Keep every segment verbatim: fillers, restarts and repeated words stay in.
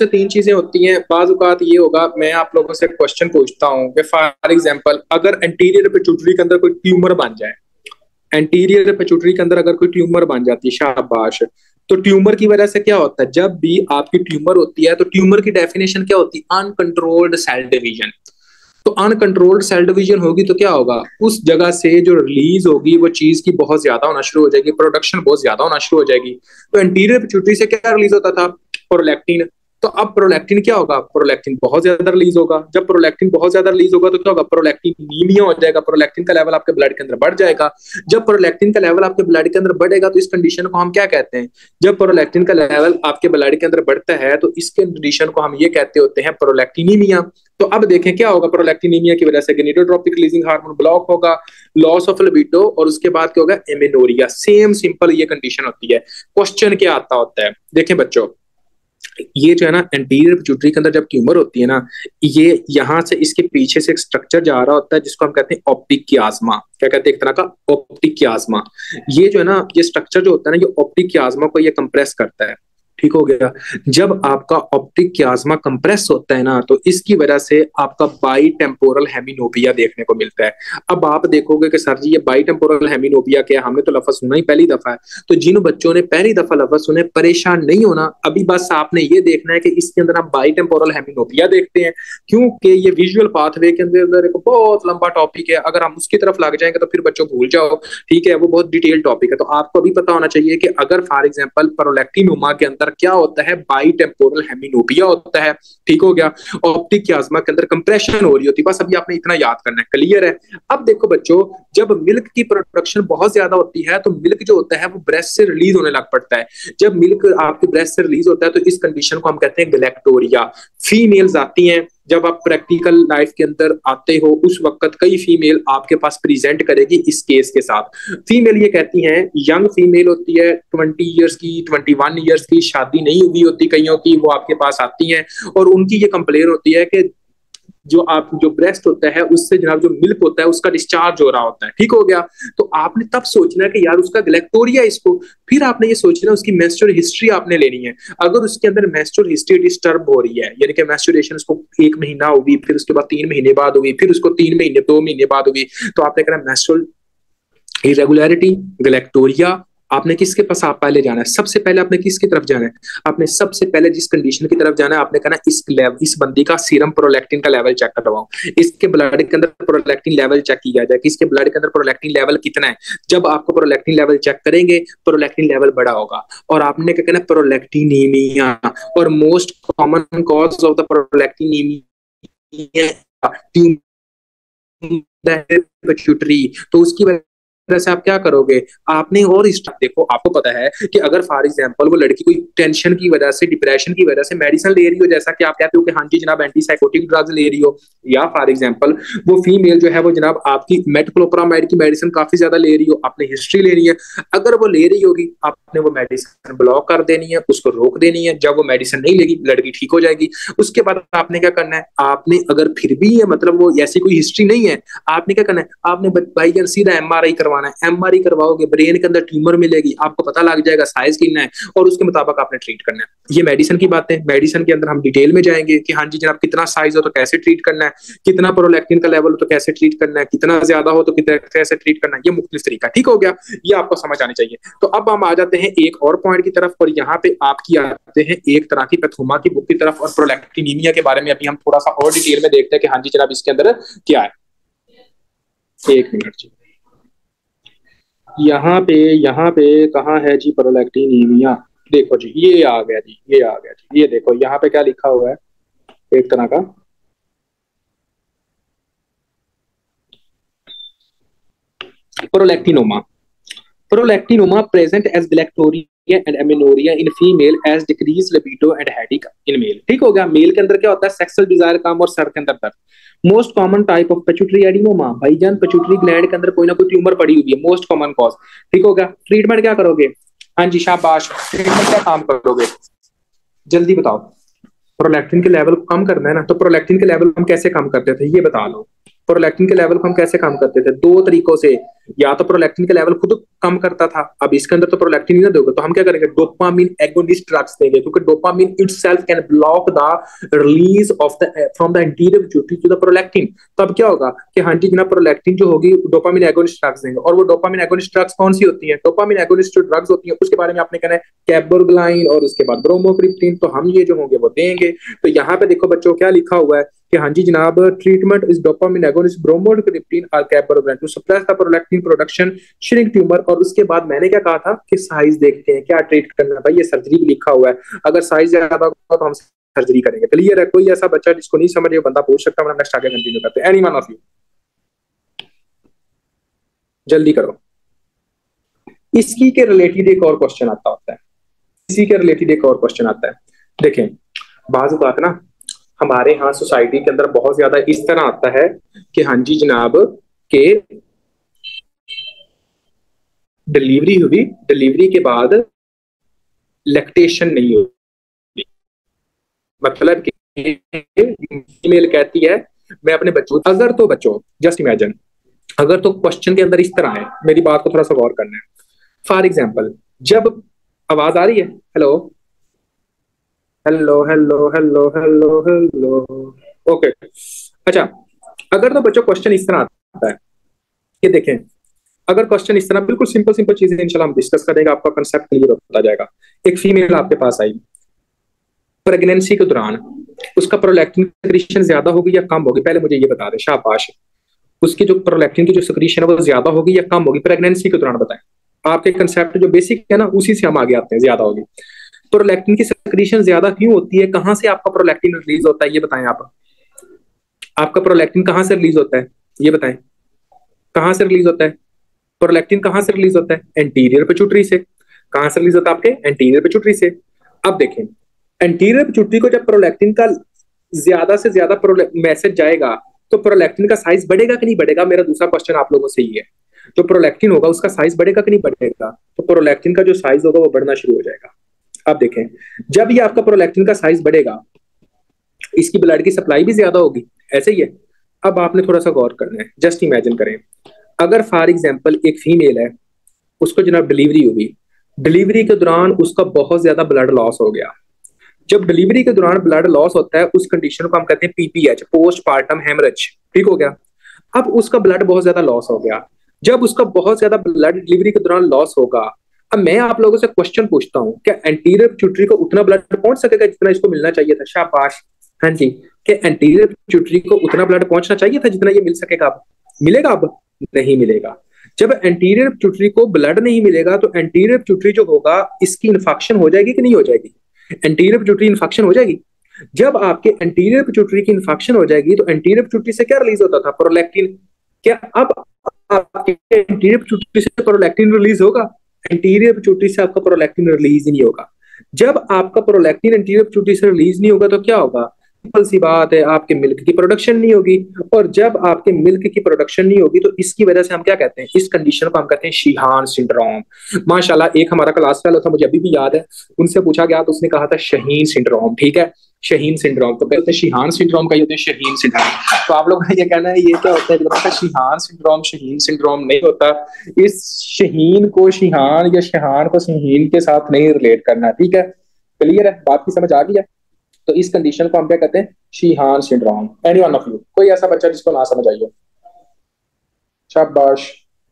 से तीन चीजें होती हैं। बाज़ औक़ात ये होगा, मैं आप लोगों से क्वेश्चन पूछता हूँ कि फॉर एग्जांपल अगर एंटीरियर पिट्यूटरी के अंदर कोई ट्यूमर बन जाए, एंटीरियर पिट्यूटरी के अंदर अगर कोई ट्यूमर बन जाती है, शाबाश, तो ट्यूमर की वजह से क्या होता है, जब भी आपकी ट्यूमर होती है तो ट्यूमर की डेफिनेशन क्या होती है, अनकंट्रोल्ड सेल डिवीजन। तो अनकंट्रोल्ड सेल डिवीजन होगी तो क्या होगा, उस जगह से जो रिलीज होगी वो चीज की बहुत ज्यादा होना शुरू हो जाएगी, प्रोडक्शन बहुत ज्यादा होना शुरू हो जाएगी। तो एंटीरियर पिट्यूटरी से क्या रिलीज होता था, प्रोलैक्टिन। तो अब प्रोलैक्टिन क्या होगा, प्रोलैक्टिन बहुत ज्यादा रिलीज होगा। जब प्रोलैक्टिन बहुत ज्यादा रिलीज होगा तो क्या होगा, प्रोलैक्टिनीमिया हो जाएगा, प्रोलैक्टिन का लेवल आपके ब्लड के अंदर बढ़ जाएगा। जब प्रोलैक्टिन का लेवल आपके ब्लड के अंदर बढ़ेगा तो इस कंडीशन को हम क्या कहते हैं, जब प्रोलैक्टिन का लेवल आपके ब्लड के अंदर बढ़ता है तो इस कंडीशन को हम ये कहते होते हैं प्रोलैक्टिनीमिया। तो अब देखें क्या होगा, प्रोलैक्टिनीमिया की वजह से गेनिटोट्रोपिक रिलीजिंग हार्मोन ब्लॉक होगा, लॉस ऑफ लिबिडो, और उसके बाद क्या होगा, एमेनोरिया। सेम सिंपल ये कंडीशन होती है। क्वेश्चन क्या आता होता है, देखें बच्चों, ये जो है ना एंटीरियर पिट्यूटरी के अंदर जब ट्यूमर होती है ना, ये यहां से इसके पीछे से एक स्ट्रक्चर जा रहा होता है जिसको हम कहते हैं ऑप्टिक कियाज्मा। क्या कहते हैं, एक तरह का ऑप्टिक कियाज्मा। ये जो है ना, ये स्ट्रक्चर जो होता है ना, ये ऑप्टिक कियाज्मा को ये कंप्रेस करता है। ठीक हो गया। जब आपका ऑप्टिक कियाज्मा कंप्रेस होता है ना, तो इसकी वजह से आपका बाई टेम्पोरल हेमिनोपिया देखने को मिलता है। अब आप देखोगे कि सर जी ये बाई टेम्पोरल हेमिनोपिया क्या है, हमने तो लफ्ज सुना ही पहली दफा है। तो जिन बच्चों ने पहली दफा लफ्ज सुने, परेशान नहीं होना, अभी बस आपने ये देखना है कि इसके अंदर आप बाई टेम्पोरल हेमिनोपिया देखते हैं, क्योंकि ये विजुअल पाथवे के अंदर एक बहुत लंबा टॉपिक है। अगर हम उसकी तरफ लग जाएंगे तो फिर बच्चों भूल जाओ, ठीक है, वो बहुत डिटेल टॉपिक है। तो आपको अभी पता होना चाहिए कि अगर फॉर एग्जाम्पल प्रोलैक्टिनोमा के अंदर क्या होता है, बाई टेम्पोरल हेमिनोपिया होता है। ठीक हो गया। ऑप्टिक कियाज्मा के अंदर कंप्रेशन हो रही होती है। बस अभी आपने इतना याद करना है, क्लियर है। अब देखो बच्चों, जब मिल्क की प्रोडक्शन बहुत ज्यादा होती है तो मिल्क जो होता है वो ब्रेस्ट से रिलीज होने लग पड़ता है। जब मिल्क आपके ब्रेस्ट से रिलीज होता है तो इस कंडीशन को हम कहते हैं गैलेक्टोरिया। फीमेल्स आती हैं, जब आप प्रैक्टिकल लाइफ के अंदर आते हो उस वक्त कई फीमेल आपके पास प्रेजेंट करेगी इस केस के साथ। फीमेल ये कहती हैं, यंग फीमेल होती है, ट्वेंटी इयर्स की, ट्वेंटी वन इयर्स की, शादी नहीं हुई होती कईयों की, वो आपके पास आती हैं और उनकी ये कंप्लेन होती है कि जो आप जो ब्रेस्ट होता है उससे जनाब जो मिल्क होता है उसका डिस्चार्ज हो रहा होता है। ठीक हो गया। तो आपने तब सोचना है कि यार उसका गैलेक्टोरिया इसको, फिर आपने ये सोचना है उसकी मेंस्ट्रुअल हिस्ट्री आपने लेनी है। अगर उसके अंदर मेंस्ट्रुअल हिस्ट्री डिस्टर्ब हो रही है, यानी कि मेंस्ट्रुएशन उसको एक महीना होगी, फिर उसके बाद तीन महीने बाद होगी, फिर उसको तीन महीने दो महीने बाद होगी, तो आपने कहना मेंस्ट्रुअल इरेगुलरिटी, गैलेक्टोरिया। आपने किसके पास आप पहले जाना है, सबसे पहले आपने किसकी तरफ जाना है, आपने सबसे पहले जिस कंडीशन की तरफ जाना है, आपने कहना इस लेवल, इस बंदी का सीरम प्रोलैक्टिन का लेवल चेक करवाओ, इसके ब्लड के अंदर प्रोलैक्टिन लेवल चेक किया जाए कि इसके ब्लड के अंदर प्रोलैक्टिन लेवल कितना है। जब आपको प्रोलैक्टिन लेवल चेक करेंगे, प्रोलैक्टिन लेवल बड़ा होगा और आपने क्या कहना, प्रोलैक्टिनीमिया। और most common cause of the prolactinaemia pituitary. तो उसकी वजह से आप क्या करोगे, आपने और देखो, आपको पता है कि अगर फॉर एग्जांपल वो लड़की कोई टेंशन की वजह से, डिप्रेशन की वजह से मेडिसिन ले रही हो, जैसा कि आप कहते हो कि हाँ जी जनाब एंटीसाइकोटिक ड्रग्स ले रही हो, या फॉर एग्जांपल वो फीमेल जो है वो जनाब आपकी मेटक्लोप्रामाइड की मेडिसिन काफी ज्यादा ले रही हो, आपने हिस्ट्री लेनी है। अगर वो ले रही होगी, आपने वो मेडिसिन ब्लॉक कर देनी है, उसको रोक देनी है। जब वो मेडिसिन नहीं लेगी, लड़की ठीक हो जाएगी। उसके बाद आपने क्या करना है, आपने अगर फिर भी है मतलब वो ऐसी कोई हिस्ट्री नहीं है, आपने क्या करना है, आपने भाईजान सीधा एमआरआई करवाना है। एमआरआई करवाओगे, ब्रेन के अंदर ट्यूमर मिलेगी, आपको पता लग जाएगा साइज कितना है और उसके मुताबिक आपने ट्रीट करना है। ये मेडिसिन की बात है। मेडिसिन के अंदर हम डिटेल में जाएंगे कि हाँ जी जनाब कितना साइज हो तो कैसे ट्रीट करना है, कितना प्रोलैक्टिन का लेवल हो तो कैसे ट्रीट करना है, कितना ज्यादा हो तो कितना कैसे ट्रीट करना है, ये मुख्तलिफ तरीका। ठीक हो गया, ये आपको समझ आनी चाहिए। तो अब हम आ जाते हैं एक और पॉइंट की तरफ, और यहाँ पे आपकी आते हैं एक तरह की पैथोमा की बुक की तरफ, और प्रोलैक्टिनीमिया के बारे में अभी हम थोड़ा सा और डिटेल में देखते हैं कि हाँ जी जनाब इसके अंदर क्या है। एक मिनट जी, यहाँ पे यहाँ पे कहाँ है जी प्रोलैक्टिनीमिया, देखो जी ये आ गया जी, ये आ गया जी, ये देखो यहाँ पे क्या लिखा हुआ है, एक तरह का prolactinoma. Prolactinoma present as galactorrhoea and amenorrhoea in female as decrease libido and headache in male. ठीक हो गया। मेल के अंदर क्या होता है, सेक्सुअल डिजायर कम और सर के अंदर दर्द। Most common type of pituitary adenoma, भाईजान पिट्यूटरी ग्लैंड के अंदर कोई ना कोई ट्यूमर पड़ी हुई है, मोस्ट कॉमन कॉज। ठीक हो गया। ट्रीटमेंट क्या करोगे, हाँ जी शाबाश, ट्रीटमेंट क्या काम करोगे, जल्दी बताओ। प्रोलैक्टिन के लेवल को कम करना है ना, तो प्रोलैक्टिन के लेवल हम कैसे कम करते थे ये बता लो। प्रोलैक्टिन के लेवल को हम कैसे कम करते थे, दो तरीकों से। या तो प्रोलैक्टिन का लेवल खुद कम करता था, अब इसके अंदर तो प्रोलैक्टिन ही ना दोगे, तो हम क्या करेंगे, डोपामिन एगोनिस्ट ड्रग्स देंगे, क्योंकि dopamine itself can block the release of the from the anterior pituitary to the prolactin. तब क्या होगा कि हाँ जी जनाब प्रोलैक्टिन जो होगी डोपामिन एगोनिस्ट ड्रग्स देंगे। और वो डोपामिन एगोनिस्ट ड्रग्स कौन सी होती है, डोपामिन एगोनिस्ट जो ड्रग्स होती है उसके बारे में आपने कहना है कैबोरग्लाइन और उसके बाद ब्रोमोक्रिप्टिन, तो हम ये जो होंगे वो देंगे। तो यहाँ पे देखो बच्चों क्या लिखा हुआ है कि हाँ जी जनाब treatment is dopamine agonist bromocriptine और cabergoline to suppress the prolactin production shrink tumour. और उसके बाद मैंने क्या कहा था कि साइज देखते हैं क्या ट्रीट करना है, भाई ये सर्जरी भी लिखा हुआ है, अगर साइज ज्यादा होगा तो हम सर्जरी करेंगे। क्लियर है, कोई ऐसा बच्चा जिसको नहीं समझे बंदा पूछ सकता है, नेक्स्ट आगे कंटिन्यू करते हैं। एनी वन ऑफ यू जल्दी करो। इसकी के रिलेटेड एक और क्वेश्चन आता होता है, इसी के रिलेटेड एक और क्वेश्चन आता है। देखें बात बात ना हमारे यहाँ सोसाइटी के अंदर बहुत ज्यादा इस तरह आता है कि हाँ जी जनाब के डिलीवरी हुई, डिलीवरी के बाद लैक्टेशन नहीं हुई, मतलब कि फीमेल कहती है मैं अपने बच्चों, अगर तो बच्चों जस्ट इमेजिन, अगर तो क्वेश्चन के अंदर इस तरह है, मेरी बात को थोड़ा सा गौर करना है। फॉर एग्जाम्पल जब आवाज आ रही है, hello hello hello hello hello hello, okay अच्छा, अगर तो बच्चों क्वेश्चन इस तरह आता है कि देखें, अगर क्वेश्चन इस तरह, बिल्कुल सिंपल सिंपल चीजें इंशाल्लाह हम डिस्कस करेंगे, आपका कंसेप्ट क्लियर होता जाएगा। एक फीमेल आपके पास आई, प्रेगनेंसी के दौरान उसका प्रोलैक्टिन सिक्रीशन ज्यादा होगी या कम होगी, पहले मुझे ये बता दें शाबाश, उसकी जो प्रोलैक्टिन की जो सिक्रीशन है वो ज्यादा होगी या कम होगी प्रेगनेंसी के दौरान, बताएं। आपके कंसेप्ट जो बेसिक है ना उसी से हम आगे आते हैं, ज्यादा होगी। प्रोलैक्टिन की सिक्रीशन ज्यादा क्यों होती है, कहां से आपका प्रोलैक्टिन रिलीज होता है ये बताएं आप, आपका प्रोलैक्टिन कहां से रिलीज होता है ये बताएं, कहां से रिलीज होता है प्रोलैक्टिन, कहां से रिलीज होता है, एंटीरियर पिट्यूटरी से। कहां से रिलीज होता है आपके, एंटीरियर पिट्यूटरी से। अब देखें एंटीरियर पिट्यूटरी को जब प्रोलैक्टिन का ज्यादा से ज्यादा मैसेज जाएगा तो प्रोलैक्टिन का साइज बढ़ेगा कि नहीं बढ़ेगा, मेरा दूसरा क्वेश्चन आप लोगों से ही है। जो प्रोलैक्टिन होगा उसका साइज बढ़ेगा कि नहीं बढ़ेगा, तो प्रोलैक्टिन का जो साइज होगा वो बढ़ना शुरू हो जाएगा। अब देखें जब ये आपका प्रोलैक्टिन का साइज बढ़ेगा इसकी ब्लड की सप्लाई भी ज्यादा होगी, ऐसे ही है। अब आपने थोड़ा सा गौर करना है, जस्ट इमेजिन करें, अगर फॉर एग्जांपल एक फीमेल है, उसको जनाब डिलीवरी हुई, डिलीवरी के दौरान उसका बहुत ज्यादा ब्लड लॉस हो गया। जब डिलीवरी के दौरान ब्लड लॉस होता है उस कंडीशन को हम कहते हैं पीपीएच, पोस्टपार्टम हेमरेज, ठीक हो गया। अब उसका ब्लड बहुत ज्यादा लॉस हो गया, जब उसका बहुत ज्यादा ब्लड डिलीवरी के दौरान लॉस होगा, अब मैं आप लोगों से क्वेश्चन पूछता हूँ, क्या एंटीरियर पिट्यूटरी को उतना ब्लड पहुंच सकेगा जितना इसको मिलना चाहिए था, शाबाश, हाँ जी, क्या एंटीरियर पिट्यूटरी को उतना ब्लड पहुंचना चाहिए था जितना ये मिल सकेगा, अब मिलेगा, अब नहीं मिलेगा। जब एंटीरियर पिट्यूटरी को ब्लड नहीं मिलेगा तो एंटीरियर पिट्यूटरी जो होगा इसकी इन्फेक्शन हो जाएगी कि नहीं हो जाएगी, एंटीरियर पिट्यूटरी इन्फेक्शन हो जाएगी। जब आपके एंटीरियर पिट्यूटरी की इन्फेक्शन हो जाएगी तो एंटीरियर पिट्यूटरी से क्या रिलीज होता था, प्रोलैक्टिन। क्या अब आपके एंटीरियर पिट्यूटरी से प्रोलैक्टिन रिलीज होगा, एंटीरियर पिट्यूटरी से आपका प्रोलैक्टिन रिलीज ही नहीं होगा। जब आपका प्रोलैक्टिन एंटीरियर पिट्यूटरी से रिलीज नहीं होगा तो क्या होगा, सिंपल सी बात है, आपके मिल्क की प्रोडक्शन नहीं होगी, और जब आपके मिल्क की प्रोडक्शन नहीं होगी तो इसकी वजह से हम क्या कहते हैं, इस कंडीशन को हम कहते हैं शीहान सिंड्रोम। माशाल्लाह एक हमारा क्लास फेलो था, मुझे अभी भी याद है, उनसे पूछा गया तो उसने कहा था शहीन सिंड्रोम, ठीक है, शहीन सिंड्रोम, तो कहते हैं शीहान सिंड्रोम का, ये होते हैं शहीन सिंड्रोम। तो आप लोगों का ये कहना है ये क्या होता है, शीहान सिंड्रोम शहीन सिंड्रोम नहीं होता, इस शहीन को शीहान या शहान को शहीन के साथ नहीं रिलेट करना, ठीक है, क्लियर है, बात की समझ आ गई है। तो इस कंडीशन को हम क्या कहते हैं, Sheehan syndrome. Any one of you, कोई ऐसा बच्चा जिसको ना समझ आई हो, शाबाश।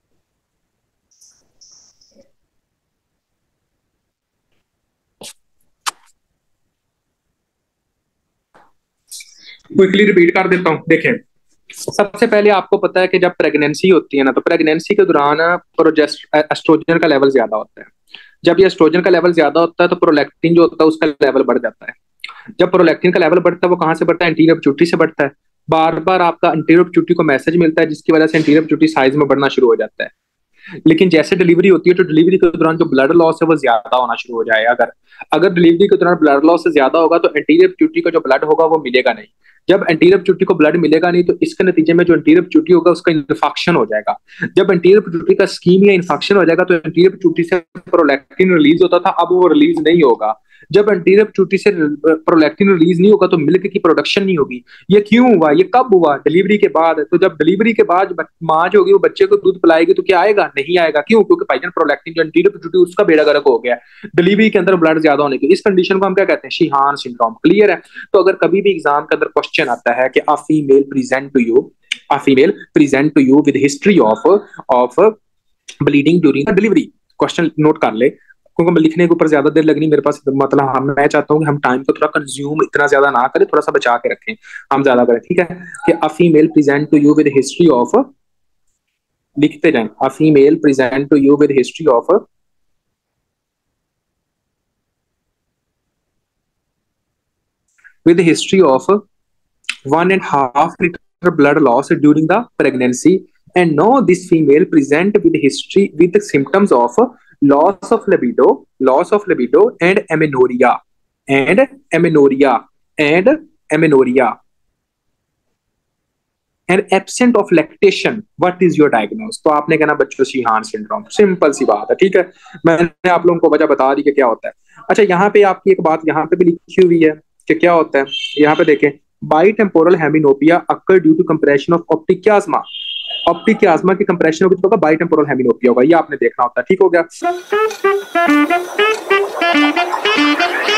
क्विकली रिपीट कर देता हूं, देखें सबसे पहले आपको पता है कि जब प्रेगनेंसी होती है ना तो प्रेगनेंसी के दौरान एस्ट्रोजन का लेवल ज्यादा होता है। जब ये एस्ट्रोजन का लेवल ज्यादा होता है तो प्रोलैक्टिन जो होता है उसका लेवल बढ़ जाता है। जब प्रोलैक्टिन का लेवल बढ़ता है वो कहां से बढ़ता है, एंटीरियर पिट्यूटरी से बढ़ता है। बार बार आपका एंटीरियर पिट्यूटरी को मैसेज मिलता है जिसकी वजह से एंटीरियर पिट्यूटरी साइज में बढ़ना शुरू हो जाता है। लेकिन जैसे डिलीवरी होती है तो डिलीवरी के दौरान जो ब्लड लॉस है वो ज्यादा होना शुरू हो जाएगा। अगर अगर डिलीवरी के दौरान ब्लड लॉस से ज्यादा होगा तो एंटीरियर पिट्यूटरी का जो ब्लड होगा वो मिलेगा नहीं। जब एंटीरियर पिट्यूटरी को ब्लड मिलेगा नहीं तो इसके नतीजे में जो एंटीरियर पिट्यूटरी होगा उसका इन्फेक्शन हो जाएगा। जब एंटीरियर पिट्यूटरी का स्कीम या इन्फेक्शन हो जाएगा तो एंटीरियर पिट्यूटरी से प्रोलैक्टिन रिलीज होता था, अब वो रिलीज नहीं होगा। जब एंटीरियर पिट्यूटरी से प्रोलैक्टिन रिलीज नहीं होगा तो मिल्क की प्रोडक्शन नहीं होगी। ये क्यों हुआ, ये कब हुआ, डिलीवरी के बाद। तो जब डिलीवरी के बाद माँ जो होगी वो बच्चे को दूध पिलाएगी तो क्या आएगा, नहीं आएगा। क्यों, क्योंकि भाईजान प्रोलैक्टिन जो एंटीरियर पिट्यूटरी उसका बेड़ा गर्क हो गया डिलीवरी के अंदर ब्लड ज्यादा होने की। इस कंडीशन को हम क्या कहते हैं, शीहान सिंड्रोम। क्लियर है। तो अगर कभी भी एग्जाम के अंदर क्वेश्चन आता है कि a female present to you a female present to you with history of of bleeding during delivery, question note कर ले, क्योंकि लिखने के ऊपर ज्यादा देर लगनी मेरे पास, मतलब हम मैं चाहता हूँ कि हम टाइम को थोड़ा कंज्यूम इतना ज्यादा ना करें, थोड़ा सा बचा के रखें, हम ज्यादा करें। ठीक है कि a female present to you with history of, लिखते जाएं, a female present to you with history of with history of one and half liter blood loss during the pregnancy, and now this female present with history with the symptoms of loss of libido loss of libido and amenorrhea and amenorrhea and amenorrhea and absent of lactation. What is your diagnosis? तो आपने कहना बच्चों Sheehan syndrome, simple सी बात है। ठीक है, मैंने आप लोगों को वजह बता दी कि क्या होता है। अच्छा, यहाँ पे आपकी एक बात यहाँ पे भी लिखी हुई है कि क्या होता है, यहाँ पे देखें, bitemporal hemianopia occur due to compression of optic chiasma. Optic chiasma की कंप्रेशन होगी तो बाइटेम्पोरल हेमिनोपिया होगा, ये आपने देखना होता है। ठीक हो गया।